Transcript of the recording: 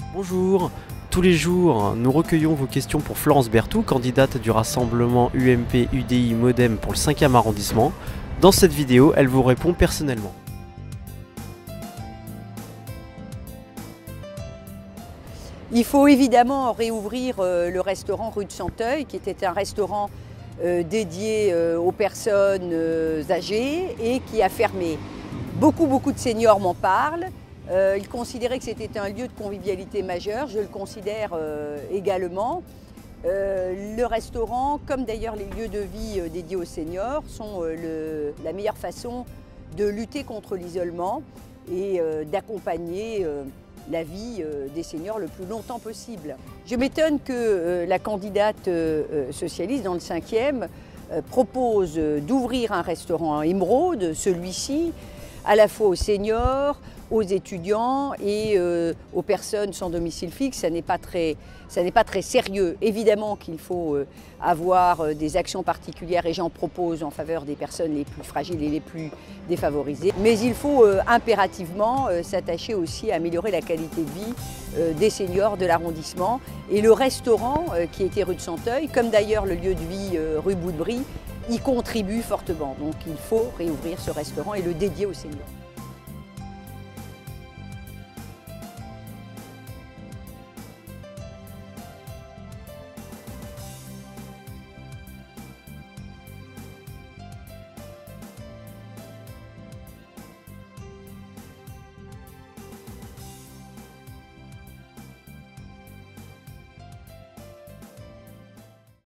Bonjour, tous les jours, nous recueillons vos questions pour Florence Berthoud, candidate du rassemblement UMP UDI Modem pour le 5e arrondissement. Dans cette vidéo, elle vous répond personnellement. Il faut évidemment réouvrir le restaurant rue de Santeuil, qui était un restaurant dédié aux personnes âgées et qui a fermé. Beaucoup de seniors m'en parlent. Ils considéraient que c'était un lieu de convivialité majeur, je le considère également. Le restaurant, comme d'ailleurs les lieux de vie dédiés aux seniors, sont la meilleure façon de lutter contre l'isolement et d'accompagner la vie des seniors le plus longtemps possible. Je m'étonne que la candidate socialiste dans le 5e propose d'ouvrir un restaurant à Émeraude, celui-ci, à la fois aux seniors, aux étudiants et aux personnes sans domicile fixe. Ça n'est pas très sérieux. Évidemment qu'il faut avoir des actions particulières et j'en propose en faveur des personnes les plus fragiles et les plus défavorisées. Mais il faut impérativement s'attacher aussi à améliorer la qualité de vie des seniors de l'arrondissement. Et le restaurant qui était rue de Santeuil, comme d'ailleurs le lieu de vie rue Boudebris, y contribue fortement. Donc il faut réouvrir ce restaurant et le dédier aux seniors.